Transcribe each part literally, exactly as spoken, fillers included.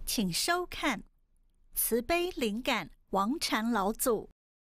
请收看《慈悲灵感王禅老祖》。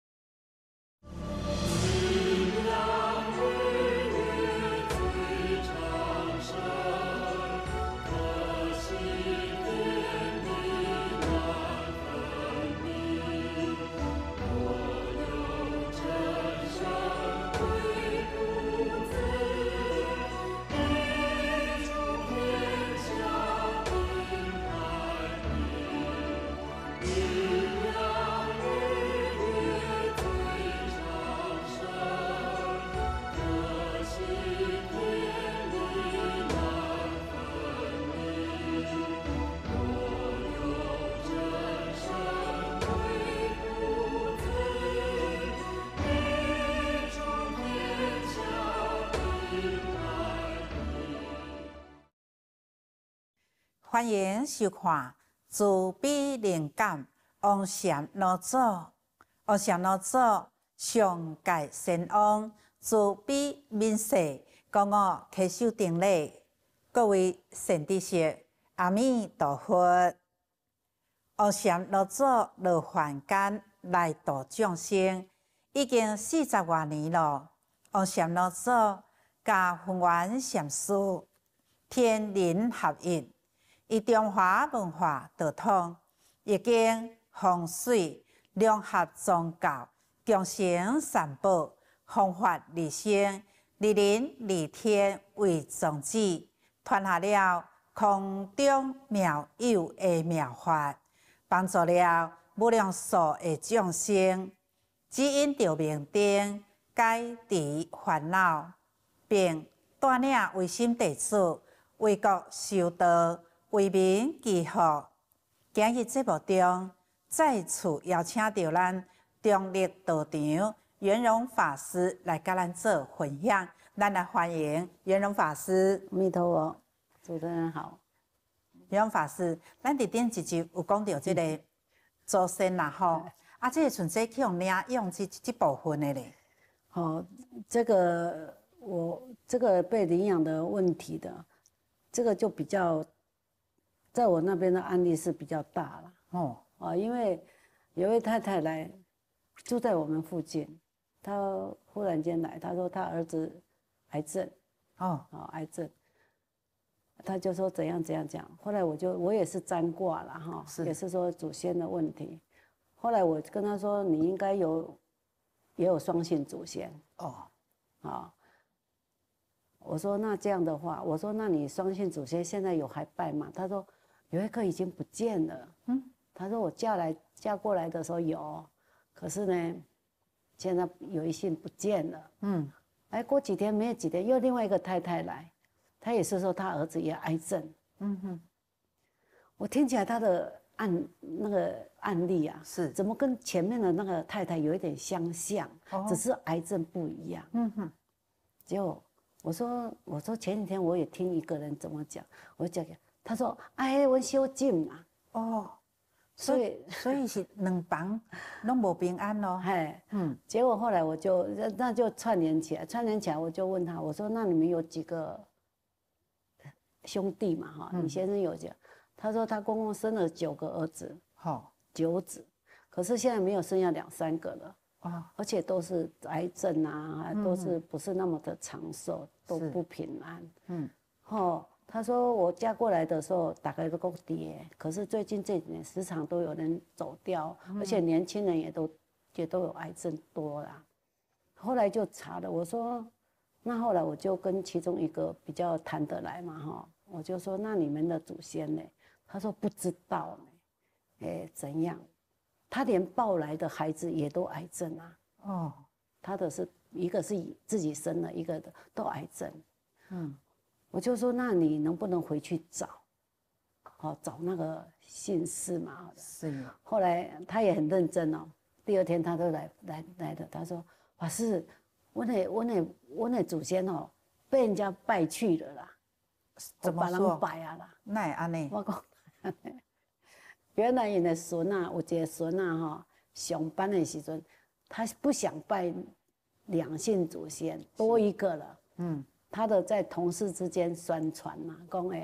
欢迎收看《慈悲灵感王禅老祖》。王禅老祖上界仙王，慈悲悯世，高我祈修定礼。各位善知识，阿弥陀佛。王禅老祖落凡间来度众生，已经四十多年了。王禅老祖甲弘源禅师天人合一。以中华文化道统，易经、风水、融合宗教、共生三宝、弘法利生、利人利天为宗旨，传下了空中妙有的妙法，帮助了无量数的众生，指引着明灯，解除烦恼，并带领唯心弟子为国修道。为民祈福。今日节目中，再次邀请到咱中立道场圆融法师来甲咱做分享。咱来欢迎圆融法师。 阿弥陀佛，主持人好。 圆融法师，咱伫顶一集有讲到即个祖先啦吼，啊，即个纯粹去用领用这这部分的咧。 好，这个我这个被领养的问题的，这个就比较。在我那边的案例是比较大了哦啊，因为有位太太来住在我们附近，她忽然间来，她说她儿子癌症哦啊癌症，她就说怎样怎样讲。后来我就我也是占卦了哈，也是说祖先的问题。后来我跟她说，你应该有也有双姓祖先哦啊。我说那这样的话，我说那你双姓祖先现在有还拜吗？她说。有一个已经不见了，嗯，他说我嫁来嫁过来的时候有，可是呢，现在有一姓不见了，嗯，哎，过几天没有几天，又另外一个太太来，她也是说她儿子也癌症，嗯哼，我听起来她的案那个案例啊，是怎么跟前面的那个太太有一点相像，哦、只是癌症不一样，嗯哼，结果我说我说前几天我也听一个人怎么讲，我讲。他说：“哎，我修静嘛，哦， 所以所以是两房拢无平安咯。 嘿，嗯，结果后来我就那就串联起来，串联起来，我就问他，我说：那你们有几个兄弟嘛？哈，你先生有几个？他说他公公生了九个儿子，好，九子，可是现在没有剩下两三个了啊，而且都是癌症啊，都是不是那么的长寿，都不平安，嗯，哦。”他说：“我嫁过来的时候大概都够跌，可是最近这几年时常都有人走掉，嗯、而且年轻人也都也都有癌症多啦。后来就查了，我说，那后来我就跟其中一个比较谈得来嘛，哈，我就说那你们的祖先呢？他说不知道呢，哎，怎样？他连抱来的孩子也都癌症啊。哦，他的是一个是自己生了，一个的都癌症，嗯。”我就说，那你能不能回去找，好找那个姓氏嘛？是。后来他也很认真哦。第二天他都来来来的，他说：“法师，我那我那我那祖先哦，被人家拜去了啦， 怎么说？ 拜啊啦。 那安尼？ 我讲，原来因的孙啊，有一个孙啊哈，上班的时阵，他不想拜两姓祖先，多一个了。嗯。他的在同事之间宣传嘛，讲诶，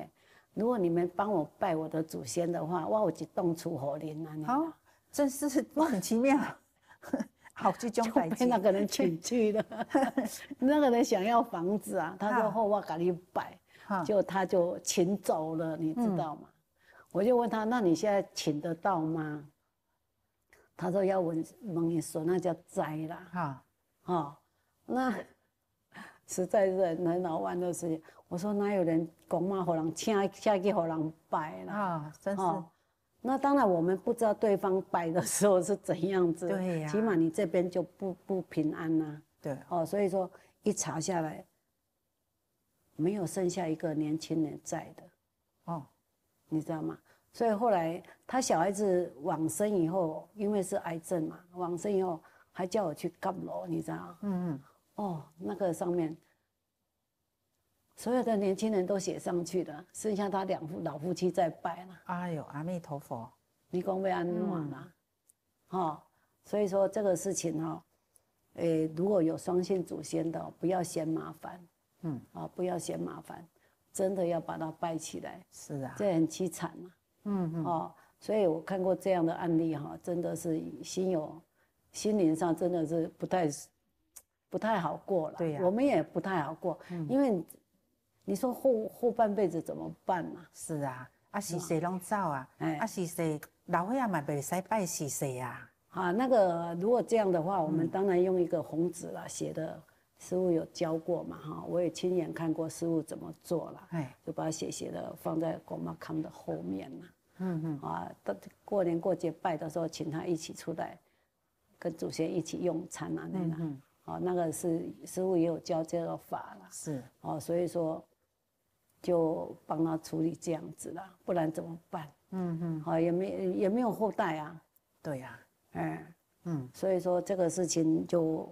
如果你们帮我拜我的祖先的话，我有一栋厝给您啊。 好，真是莫名其妙。好，这种代就被那个人请去了。那个人想要房子啊，他说后我给你拜，就他就请走了，你知道吗？嗯、我就问他，那你现在请得到吗？他说要问问你说那叫灾啦。哈，哦，那实在是很很好玩的事情。我说哪有人公妈给人请请去给人拜啦？啊， 真是。 哦，那当然，我们不知道对方摆的时候是怎样子， 对呀， 起码你这边就不不平安呐、啊。 对， 哦，所以说一查下来，没有剩下一个年轻人在的，哦，你知道吗？所以后来他小孩子往生以后，因为是癌症嘛，往生以后还叫我去盖楼，你知道？嗯嗯。哦，那个上面所有的年轻人都写上去了，剩下他两夫老夫妻在拜了。 哎呦，阿弥陀佛！ 你讲要安怎啦？哈、嗯，所以说这个事情哈、哦，诶，如果有双姓祖先的，不要嫌麻烦，嗯，啊，不要嫌麻烦，真的要把它拜起来。 是啊， 这很凄惨啊。嗯嗯。哦，所以我看过这样的案例哈，真的是心有心灵上真的是不太不太好过了。 对呀、啊， 我们也不太好过，嗯、因为你说后后半辈子怎么办呢、啊？ 是啊。啊，死世拢走啊！哎、啊，死世老岁仔嘛袂使拜死世啊！ 啊，那个如果这样的话，我们当然用一个红纸啦，写的师父有教过嘛，哈，我也亲眼看过师父怎么做了，哎，就把它写写的放在公妈康的后面了，嗯嗯，啊，到过年过节拜的时候，请他一起出来，跟祖先一起用餐啊，那个，嗯啊，那个是师父也有教这个法了， 是， 哦，所以说。就帮他处理这样子啦，不然怎么办？嗯嗯，好，也没也没有后代啊。 对呀、啊， 哎，嗯，所以说这个事情就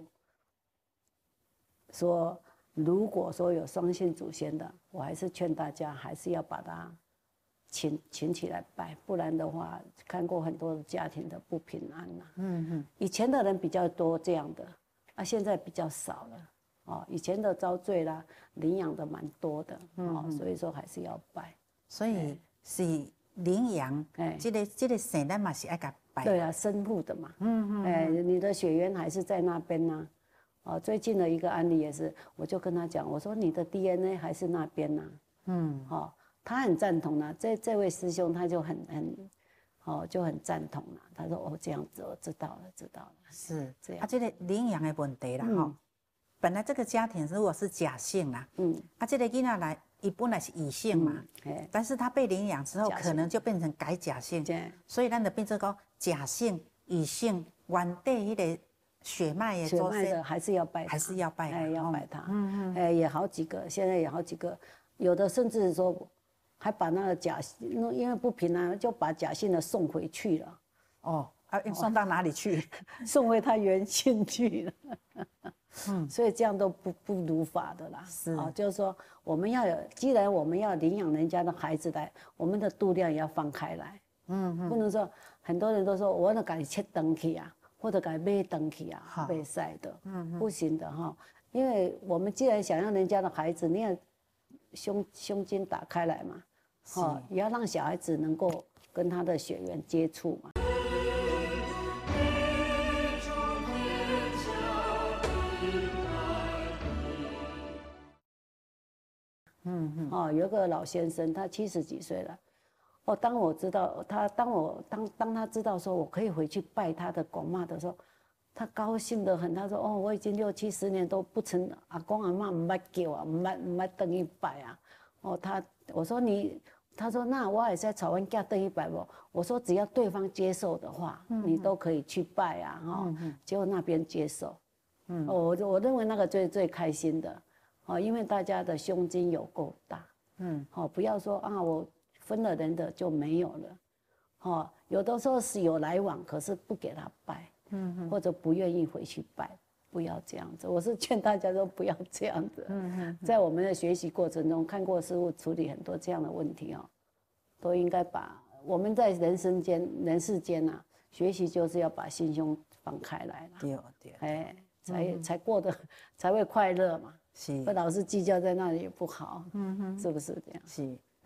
说，如果说有双姓祖先的，我还是劝大家还是要把他请请起来拜，不然的话，看过很多家庭的不平安呐、啊。嗯嗯，以前的人比较多这样的，啊，现在比较少了。哦，以前的遭罪啦，领养的蛮多的，哦，嗯、所以说还是要拜。 所以是领养，哎，这个这个神咱嘛是爱甲拜。 对啊，生父的嘛，嗯嗯，哎，你的血缘还是在那边呢、啊。哦，最近的一个案例也是，我就跟他讲，我说你的 D N A 还是那边呢、啊，嗯，哦，他很赞同呢，这这位师兄他就很很，哦，就很赞同了，他说哦这样子，我知道了，知道了， 是这样。啊，这个领养的问题啦，哈、嗯。本来这个家庭如果是假姓啊，嗯，啊，这个囡仔来，伊本来是乙姓嘛，嗯、但是他被领养之后，可能就变成改假姓，所以咱就变成讲假姓、乙姓、原底迄个血脉的血脉的还是要拜， 还是要拜， 哎，要拜他，嗯嗯，哎，也好几个，现在也好几个，有的甚至说还把那个假姓，因为不平安，就把假姓的送回去了， 哦，啊，送到哪里去？ 送回他原姓去了。嗯，所以这样都不不如法的啦。是啊，就是说我们要有，既然我们要领养人家的孩子来，我们的度量也要放开来。嗯嗯，不能说很多人都说我要给你切登去啊，或者给买登去啊，被晒的。嗯嗯，不行的哈，因为我们既然想要人家的孩子，你要胸胸襟打开来嘛，哦，也要让小孩子能够跟他的血缘接触嘛。嗯嗯，哦，有一个老先生，他七十几岁了。哦，当我知道他，当我当当他知道说我可以回去拜他的公妈的时候，他高兴得很。他说：“哦，我已经六七十年都不曾阿公阿妈唔捌叫啊，唔捌唔捌等去拜啊。”哦，他我说你，他说那我也在草原家等一拜不？我说只要对方接受的话，嗯、你都可以去拜啊。哈、哦，嗯、结果那边接受，嗯，哦，我我认为那个最最开心的。哦，因为大家的胸襟有够大，嗯，好、哦，不要说啊，我分了人的就没有了，哦，有的时候是有来往，可是不给他拜，嗯，或者不愿意回去拜，不要这样子。我是劝大家说不要这样子，嗯，在我们的学习过程中，看过师父处理很多这样的问题哦，都应该把我们在人生间、人世间啊，学习就是要把心胸放开来了， 对对， 哎，才、嗯、才过得才会快乐嘛。是，不老是计较在那里也不好，嗯哼，是不是这样？ 是，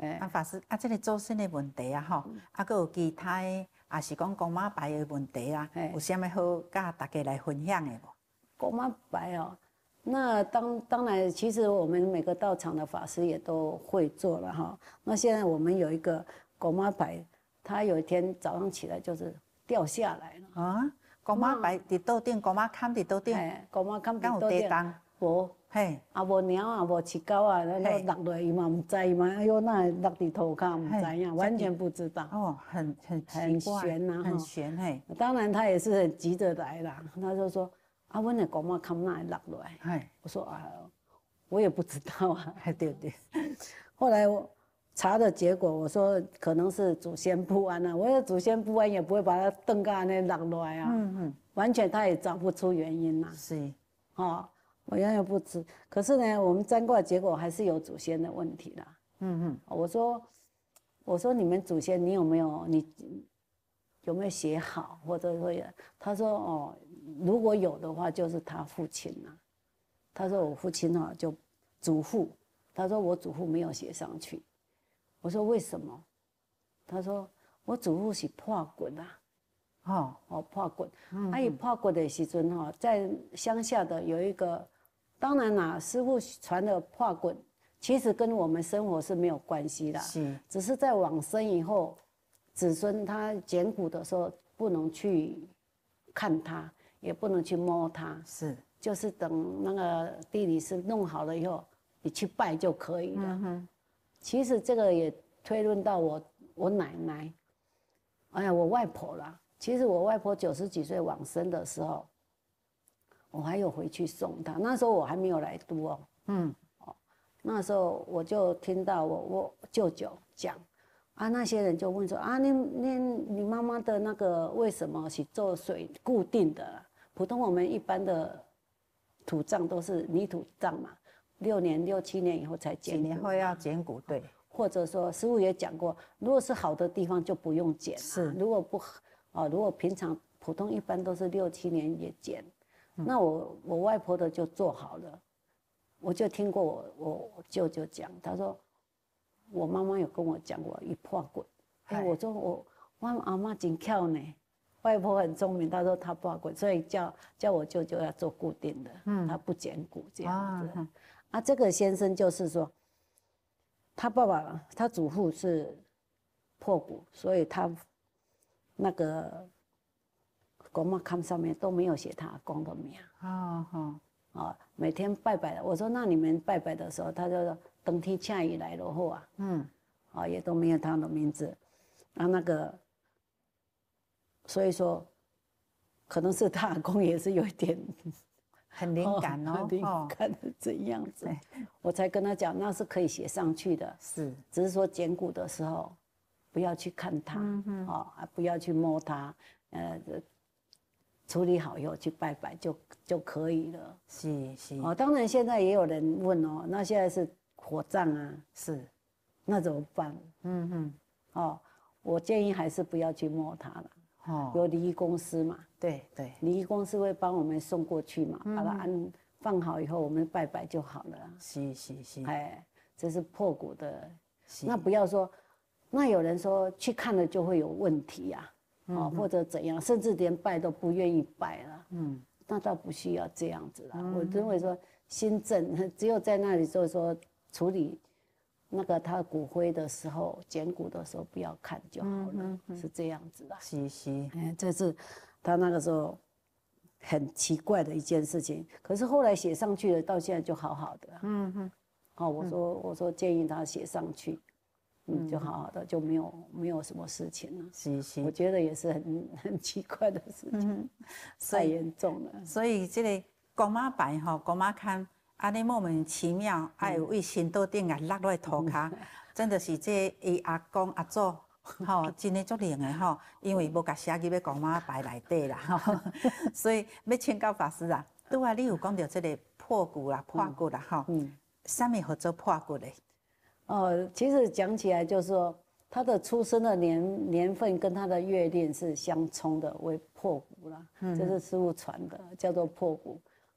哎， 啊，法师啊，这个祖先的问题啊，吼，啊，佮有其他的，也是讲公妈牌的问题啊，有啥物好甲大家来分享的无？ 公妈牌哦，那当当然，其实我们每个道场的法师也都会做了哈。那现在我们有一个公妈牌，他有一天早上起来就是掉下来了啊，公妈牌伫倒顶，公妈坎伫倒顶， 公妈坎敢有地动？ 无。嘿，啊无猫啊，无饲狗啊，那落落伊嘛唔知嘛，哎呦，那落伫涂骹唔知呀，完全不知道。 哦，很很很悬呐， 很悬嘿。 当然他也是很急着来啦，他就说啊，阮的公妈看哪会落落来？嘿，我说啊，我也不知道啊。 对对。 后来我查的结果，我说可能是祖先不安啊。我说祖先不安也不会把它蹬个安尼落落来啊。嗯嗯。完全他也找不出原因呐。 是。 哦。我原来不知，可是呢，我们占卦结果还是有祖先的问题啦。嗯嗯，我说，我说你们祖先，你有没有你有没有写好，或者说，他说哦，如果有的话，就是他父亲啦。他说我父亲哈就祖父，他说我祖父没有写上去。我说为什么？他说我祖父是破骨啊。哦哦，破骨，啊伊破骨的时阵哈，在乡下的有一个。当然啦，师父传的破骨，其实跟我们生活是没有关系的，是，只是在往生以后，子孙他捡骨的时候不能去看它，也不能去摸它，是，就是等那个地理师弄好了以后，你去拜就可以了。嗯哼，其实这个也推论到我我奶奶，哎呀，我外婆啦，其实我外婆九十几岁往生的时候。我还有回去送他，那时候我还没有来都哦，嗯，哦，那时候我就听到我我舅舅讲，啊，那些人就问说啊，你你你妈妈的那个为什么是做水固定的？普通我们一般的土葬都是泥土葬嘛，六年六七年以后才捡， 几年后要捡骨，对， 或者说师父也讲过，如果是好的地方就不用捡，是，如果不哦，如果平常普通一般都是六七年也捡。那我我外婆的就做好了，我就听过我我我舅舅讲，他说我妈妈有跟我讲过一破骨，哎，我说我我阿妈真巧呢，外婆很聪明，她说她破骨，所以叫叫我舅舅要做固定的，嗯，他不捡骨这样子。啊, 啊，这个先生就是说，他爸爸他祖父是破骨，所以他那个。公妈龛上面都没有写他阿公的名。哦哦哦，每天拜拜的，我说那你们拜拜的时候，他就说登天请伊来落后啊，嗯，啊也都没有他的名字，啊那个，所以说，可能是他阿公也是有一点很灵感哦， 灵感的这样子，我才跟他讲那是可以写上去的，是，只是说捡骨的时候不要去看它，嗯哦，不要去摸它，呃。处理好以后去拜拜就就可以了。是是。哦，当然现在也有人问哦，那现在是火葬啊，是，那怎么办？嗯哼。哦，我建议还是不要去摸它了。哦。有礼仪公司嘛？对对。礼仪公司会帮我们送过去嘛，把它安放好以后，我们拜拜就好了。是是是。哎，这是破骨的。那不要说，那有人说去看了就会有问题呀。哦，或者怎样，甚至连拜都不愿意拜了。嗯，那倒不需要这样子啦。嗯、我认为说，心正只有在那里，就是说处理那个他骨灰的时候，捡骨的时候不要看就好了，嗯嗯、是这样子的。是是，哎，这是他那个时候很奇怪的一件事情。可是后来写上去了，到现在就好好的。嗯哼，哦，我说、嗯、我说建议他写上去。嗯，就好好的，就没有没有什么事情了。是是，我觉得也是很很奇怪的事情，嗯、太严重了。 所以这个公妈牌吼，公妈龛，安尼莫名其妙，还有为神道顶啊落落涂骹，真的是这伊阿公阿祖吼，真的足灵的吼，因为无甲写入咧公妈牌内底啦，吼，所以要请教法师啊，拄啊，你有讲到这个破骨啦、破骨啦，吼，嗯，啥物叫做破骨嘞？ 哦，其实讲起来就是说，他的出生的年年份跟他的月令是相冲的，为破骨啦，嗯、这是师父传的，叫做破骨。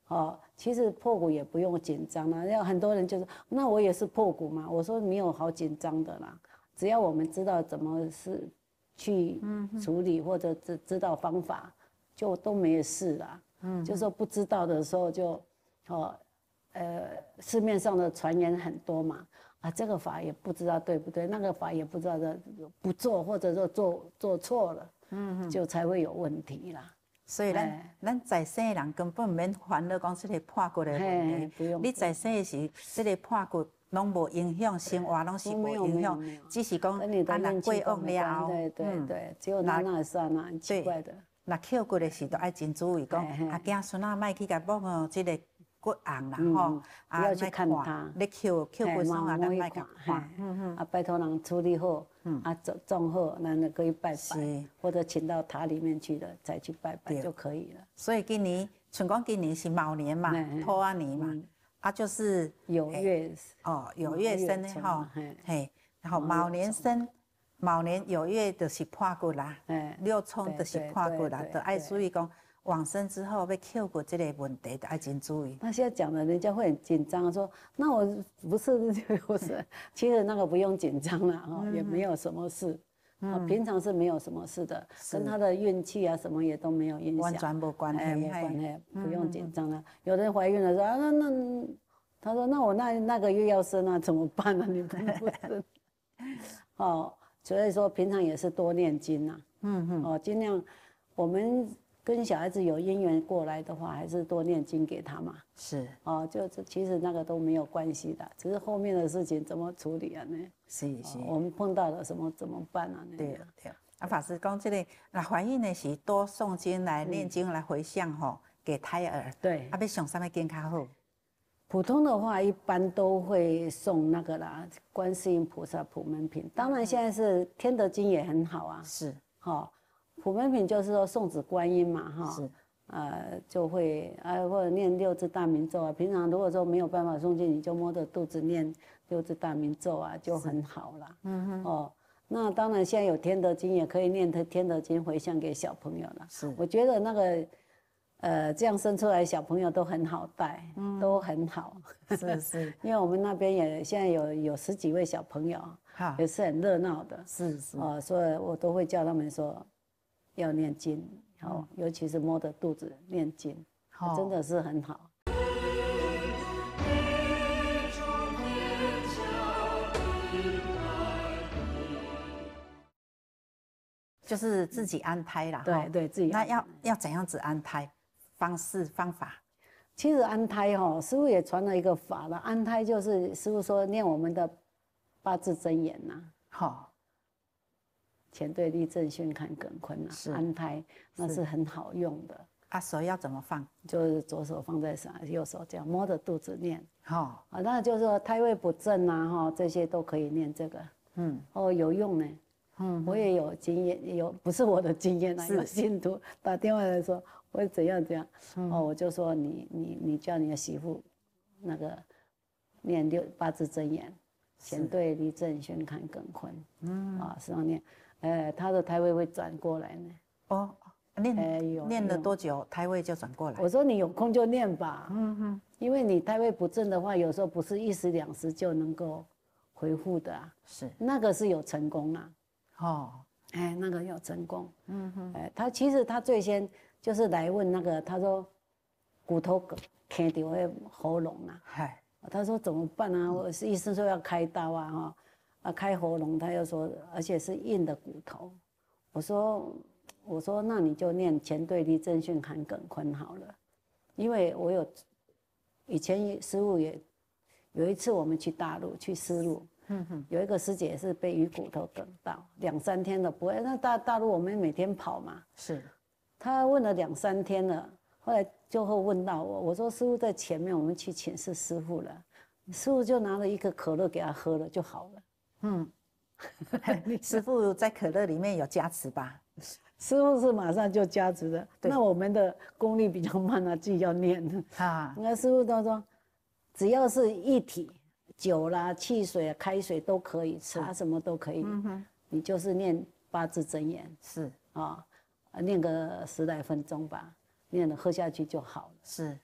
哦，其实破骨也不用紧张啦。要很多人就说，那我也是破骨嘛。我说没有好紧张的啦，只要我们知道怎么是去处理，或者知知道方法，就都没事啦。嗯，就说不知道的时候就，哦，呃，市面上的传言很多嘛。啊，这个法也不知道对不对，那个法也不知道的，不做或者说做做错了，嗯，就才会有问题啦。 所以咱咱在生的人根本免烦恼讲这个破骨的问题， 不用。 你在生的时，这个破骨拢无影响生活，拢是无影响，只是讲啊， 那过往了后， 对对对，只有那那刹那很奇怪的。 那扣骨的时，都爱真注意讲，啊，囝孙仔莫去甲摸哦，这个骨红啦吼， 不要去看它。 你扣扣骨松啊，咱莫甲看。 嗯嗯。啊，拜托人处理好，啊种种好，咱就可以拜拜，或者请到塔里面去了再去拜拜就可以了。 所以今年，像讲今年是卯年嘛，兔仔年嘛，啊就是酉月哦，酉月生的吼，嘿，然后卯年生。卯年酉月就是破骨啦，六冲就是破骨啦，就爱注意讲往生之后要扣骨这个问题，就爱真注意。 那现在讲的，人家会很紧张，说那我不是不是，其实那个不用紧张了哈，也没有什么事，啊，平常是没有什么事的，跟他的运气啊什么也都没有影响， 完全没关系， 没关系，不用紧张了。有人怀孕了说啊，那那他说那我那那个月要生啊，怎么办呢？你不不生，哦。所以说，平常也是多念经呐、啊，嗯嗯，哦，尽量我们跟小孩子有姻缘过来的话，还是多念经给他嘛。 是， 哦，就其实那个都没有关系的，只是后面的事情怎么处理啊？呢？ 是是、哦， 我们碰到了什么怎么办啊？ 对对。啊，法师讲这个，那怀孕的时多诵经来念经来回向吼、嗯，给胎儿。 对。 啊，要上什么经较好？ 普通的话，一般都会送那个啦，观世音菩萨普门品。当然，现在是天德经也很好啊。 是， 哈，普门品就是说送子观音嘛，哈。 是。 呃，就会啊，或者念六字大明咒啊。平常如果说没有办法诵经，你就摸着肚子念六字大明咒啊，就很好啦。嗯哼。哦，那当然现在有天德经，也可以念天德经回向给小朋友了。 是。 我觉得那个。呃，这样生出来小朋友都很好带，嗯、都很好。 是是， 因为我们那边也现在有有十几位小朋友，也是很热闹的。 是是。 哦、呃，所以我都会叫他们说要念经，好、嗯，尤其是摸着肚子念经，哦、真的是很好。 就是自己安胎啦。 对对，自己。 那要要怎样子安胎？方式方法， 其实安胎哈，师父也传了一个法了。安胎就是师父说念我们的八字真言呐，好，乾兑离震巽坎艮坤呐，安胎那是很好用的。 啊，手要怎么放？ 就是左手放在上，右手这样摸着肚子念。 好， 啊，那就是说胎位不正呐，哈，这些都可以念这个。嗯，哦，有用呢。嗯，我也有经验，有不是我的经验啊，有信徒打电话来说。会怎样怎样？嗯、哦，我就说你你你叫你的媳妇，那个念六八字真言，乾兑离震巽坎艮坤，嗯啊，是要念，呃，他的胎位会转过来呢。 哦，念、呃、念了多久，胎位就转过来？ 我说你有空就念吧，嗯哼，因为你胎位不正的话，有时候不是一时两时就能够恢复的啊。是，那个是有成功啦。哦，哎，那个有成功，嗯哼，哎，他其实他最先。就是来问那个，他说骨头卡到那喉咙啊，嗨，他说怎么办啊？我是医生说要开刀啊，哈，啊开喉咙，他又说而且是硬的骨头，我说我说那你就念乾兑离震巽坎艮坤好了，因为我有以前师父也有一次我们去大陆去丝路，嗯哼，有一个师姐是被鱼骨头梗到，两三天了不会，那大大陆我们每天跑嘛，是。他问了两三天了，后来就会问到我，我说师父在前面，我们去请示师父了，师父就拿了一个可乐给他喝了就好了。嗯， 师父在可乐里面有加持吧？ 师父是马上就加持的，那我们的功力比较慢啊，自己要念啊。那师父都说，只要是液体，酒啦、汽水啊、开水都可以，茶什么都可以，嗯、你就是念八字真言是啊。念个十来分钟吧，念了喝下去就好了。是，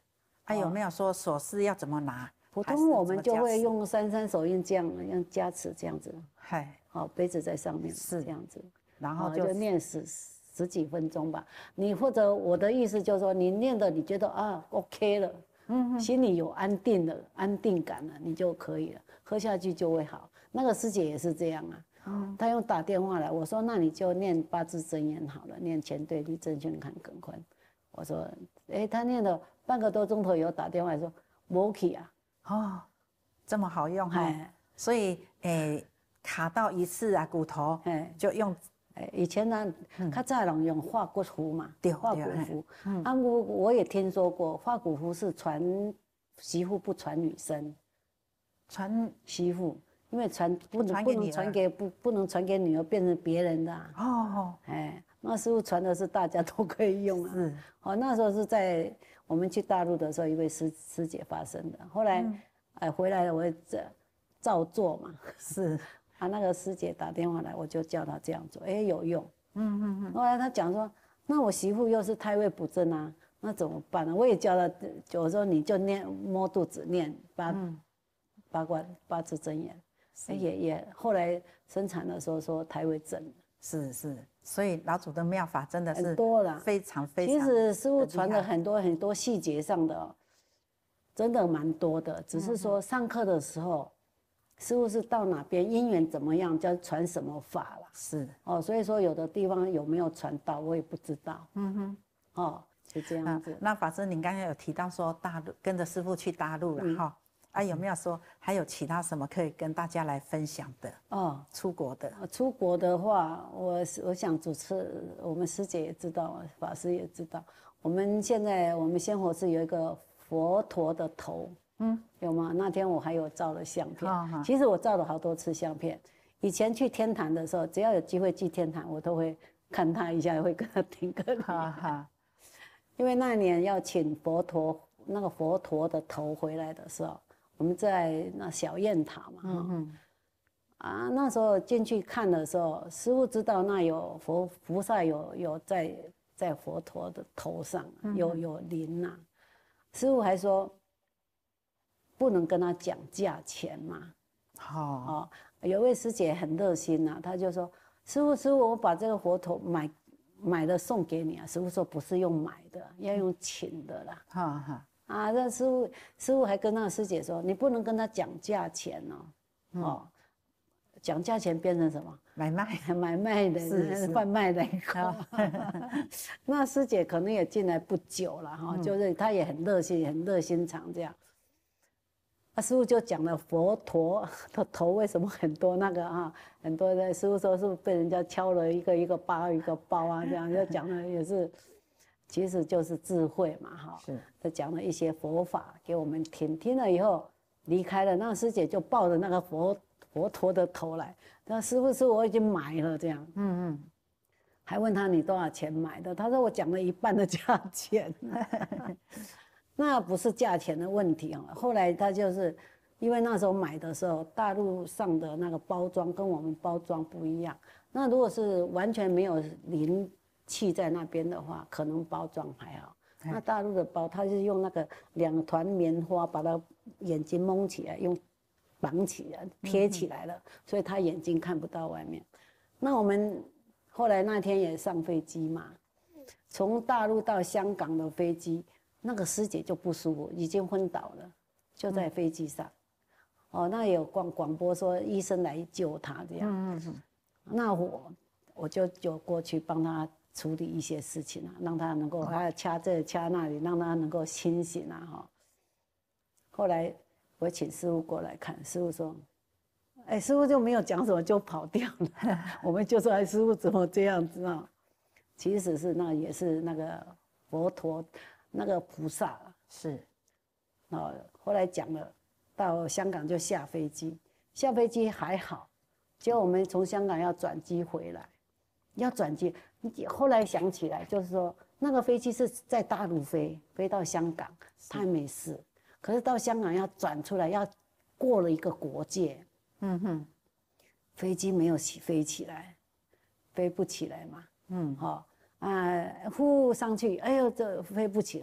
啊，有没有说手势要怎么拿？ 普通我们就会用三三手印这样，用加持这样子。 嗨， 好，杯子在上面是这样子， 然后就念十十几分钟吧。你或者我的意思就是说，你念的你觉得啊 OK 了，嗯，心里有安定了、安定感了，你就可以了，喝下去就会好。那个师姐也是这样啊，嗯，她用打电话来，我说那你就念八字真言好了，念乾兑离震巽坎艮坤。我说，哎，她念了半个多钟头以后打电话来说，没去啊。 哦，这么好用哈、哦，所以诶卡到一次啊骨头，就用诶以前呢，较早人用化骨符嘛， 对， 化骨符。啊，我我也听说过，化骨符是传媳妇不传女生， 传媳妇，因为传不能不能传给不不能传给女儿，变成别人的、啊。哦，哎，那师傅传的是大家都可以用啊。是，哦，那时候是在。我们去大陆的时候，一位师师姐发生的。后来，嗯、哎回来了，我照照做嘛。是啊，那个师姐打电话来，我就叫她这样做，哎有用。嗯嗯嗯。后来她讲说，那我媳妇又是胎位不正啊，那怎么办呢？我也教她，我说你就念摸肚子念八、嗯、八卦八字真言，也也后来生产的时候说胎位正。是是。 所以老祖的妙法真的是很多了， 非常非常。 其实师父传的很多很多细节上的，真的蛮多的。只是说上课的时候，师父是到哪边因缘怎么样，叫传什么法了。是哦，所以说有的地方有没有传到，我也不知道。嗯哼，哦，就这样子。 啊、那法师，您刚刚有提到说大陆跟着师父去大陆了哈。嗯啊，有没有说还有其他什么可以跟大家来分享的？哦，出国的。 出国的话，我我想主持我们师姐也知道，法师也知道。我们现在我们仙佛寺有一个佛陀的头，嗯，有吗？那天我还有照了相片。哦、其实我照了好多次相片。以前去天坛的时候，只要有机会去天坛，我都会看他一下，会跟他听个礼。哈哈。因为那年要请佛陀那个佛陀的头回来的时候。我们在那小雁塔嘛，嗯嗯，啊，那时候进去看的时候，师父知道那有佛菩萨有有在在佛陀的头上有有灵呐、啊，师父还说不能跟他讲价钱嘛，好、哦，有位师姐很热心呐、啊，她就说师父师父，我把这个佛头买买了送给你啊，师父说不是用买的，要用请的啦，哈哈。啊，那师父师父还跟那个师姐说，你不能跟他讲价钱哦，嗯、哦，讲价钱变成什么？ 买卖， 买卖的，是贩卖的。那师姐可能也进来不久了哈，嗯、就是她也很热心，很热心肠这样。啊，师父就讲了佛陀的头为什么很多那个啊，很多的师父说是被人家敲了一个一个包一个包啊，这样就讲的也是。其实就是智慧嘛，哈，是，他讲了一些佛法给我们听，听了以后离开了，那个师姐就抱着那个佛佛陀的头来，那师父师父我已经买了这样，嗯嗯，还问他你多少钱买的，他说我讲了一半的价钱，那不是价钱的问题啊，后来他就是因为那时候买的时候，大陆上的那个包装跟我们包装不一样，那如果是完全没有零。气在那边的话，可能包装还好。那大陆的包，它是用那个两团棉花把它眼睛蒙起来，用绑起来贴起来了，所以他眼睛看不到外面。那我们后来那天也上飞机嘛，从大陆到香港的飞机，那个师姐就不舒服，已经昏倒了，就在飞机上。哦，那有广广播说医生来救她这样。嗯嗯嗯。那我我就就过去帮她。处理一些事情啊，让他能够还要掐这掐那里，让他能够清醒啊哈。后来我请师父过来看，师父说：“哎，师父就没有讲什么就跑掉了。”我们就说：“哎，师父怎么这样子啊？”其实是那也是那个佛陀那个菩萨是。哦，后来讲了，到香港就下飞机，下飞机还好，结果我们从香港要转机回来。要转机，后来想起来，就是说那个飞机是在大陆飞，飞到香港，他没事。可是到香港要转出来，要过了一个国界，嗯哼，飞机没有起飞起来，飞不起来嘛，嗯，好、哦、啊，呼上去，哎呦，这飞不起来，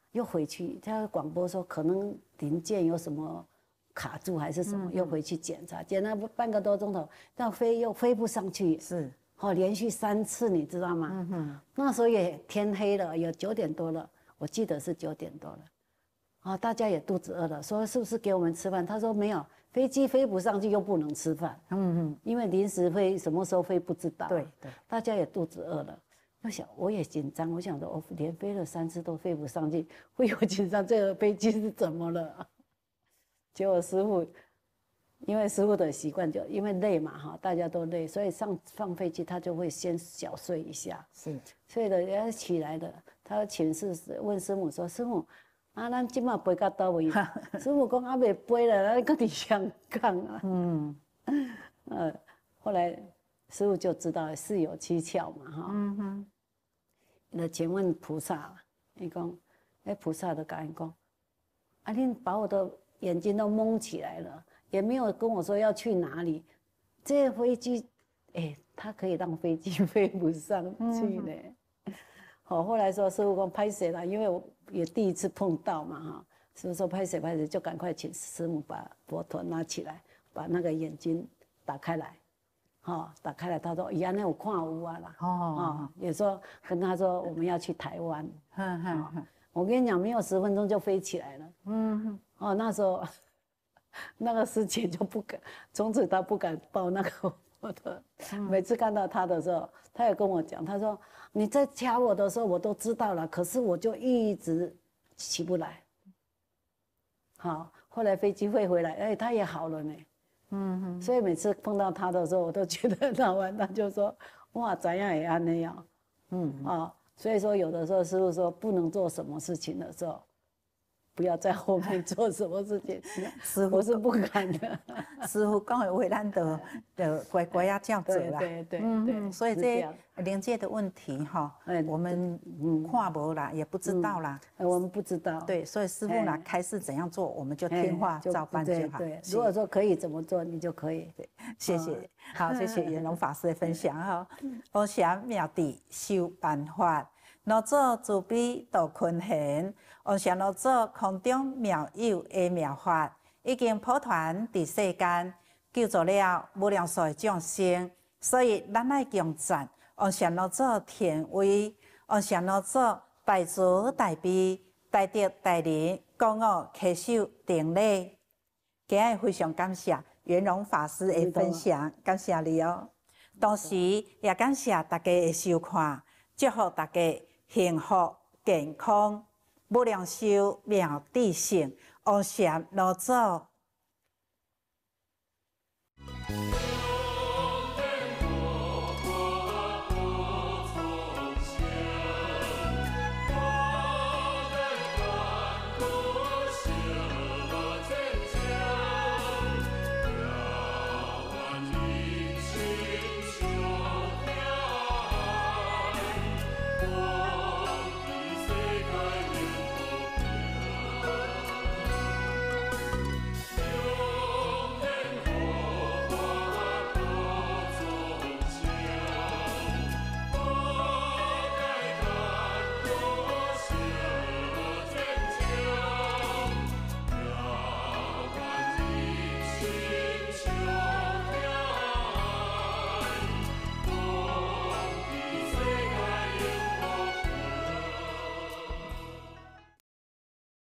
又回去，他广播说可能零件有什么卡住还是什么，嗯、又回去检查，检查半个多钟头，但飞又飞不上去， 是， 哦，连续三次，你知道吗？嗯哼，那时候也天黑了，有九点多了，我记得是九点多了，啊、哦，大家也肚子饿了，说是不是给我们吃饭？他说没有，飞机飞不上去又不能吃饭，嗯哼，因为临时飞什么时候飞不知道， 对对， 大家也肚子饿了。我想，我也紧张。我想说，我连飞了三次都飞不上去，会有紧张。这个飞机是怎么了？结果师傅，因为师傅的习惯就因为累嘛哈，大家都累，所以上放飞机他就会先小睡一下。 是， 睡了人家起来了，他请示问师母说：“师母，啊，咱今嘛飞到倒位？”师母讲：“啊，未飞了，咱搁伫香港啊。”嗯，呃，后来。师父就知道事有蹊跷嘛，哈。嗯哼。那请问菩萨，伊讲，哎，菩萨就甲伊讲，啊，你把我的眼睛都蒙起来了，也没有跟我说要去哪里。这飞机，哎，它可以让飞机飞不上去呢。好、嗯，后来说师父讲拍谁了，因为我也第一次碰到嘛，哈。师父说拍谁拍谁，就赶快请师母把佛陀拿起来，把那个眼睛打开来。哦，打开来，他说：“伊安尼有看有啊啦。”哦，哦，也说跟他说我们要去台湾。哼哼哼，我跟你讲，没有十分钟就飞起来了。嗯哼，哦，那时候那个师姐就不敢，从此他不敢抱那个我的。嗯、每次看到他的时候，他也跟我讲，他说：“你在掐我的时候，我都知道了，可是我就一直起不来。”好，后来飞机会回来，哎，他也好了呢。嗯哼，所以每次碰到他的时候，我都觉得很好玩。他就说：“哇，怎样也安那样。”嗯啊、哦，所以说有的时候师父说不能做什么事情的时候，不要在后面做什么事情。师父我是不敢的。 师父讲的话，咱就就乖乖啊照做啦。 对对对， 嗯对所以这灵界的问题哈，我们看不啦，也不知道啦。 我们不知道。 对，所以师父呢开示怎样做，我们就听话照办就好。 对，如果说可以怎么做，你就可以。 对，谢谢。好，谢谢圆融法师的分享哈。我想妙地修办法。老祖慈悲度群贤，王上老祖空中妙有的妙法，已经普传伫世间，救助了无量数的众生。所以咱爱敬赞王上老祖天威，王上老祖大慈大悲，大德大仁，讲我恪守定礼。今日非常感谢圆融法师的分享，感谢你哦。同时也感谢大家的收看，祝福大家幸福健康，无量寿妙智胜，王禅老祖。